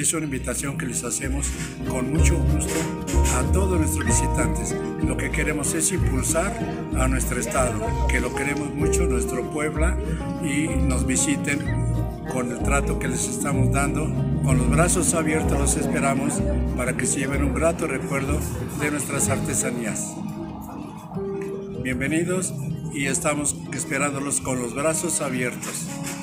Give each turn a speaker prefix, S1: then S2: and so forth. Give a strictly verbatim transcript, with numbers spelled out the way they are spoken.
S1: Es una invitación que les hacemos con mucho gusto a todos nuestros visitantes. Lo que queremos es impulsar a nuestro estado, que lo queremos mucho, nuestro Puebla, y nos visiten con el trato que les estamos dando. Con los brazos abiertos los esperamos para que se lleven un grato recuerdo de nuestras artesanías. Bienvenidos y estamos esperándolos con los brazos abiertos.